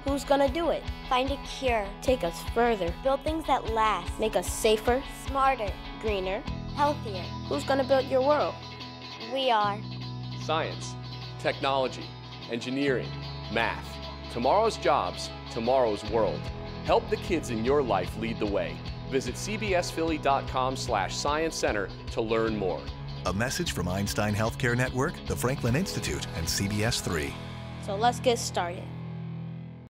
Who's gonna do it? Find a cure. Take us further. Build things that last. Make us safer, Smarter. greener. Healthier. Who's gonna build your world? We are. Science, technology, engineering, math. Tomorrow's jobs, tomorrow's world. Help the kids in your life lead the way. Visit cbsphilly.com/science center to learn more. A message from Einstein Healthcare Network, the Franklin Institute, and CBS 3. So let's get started.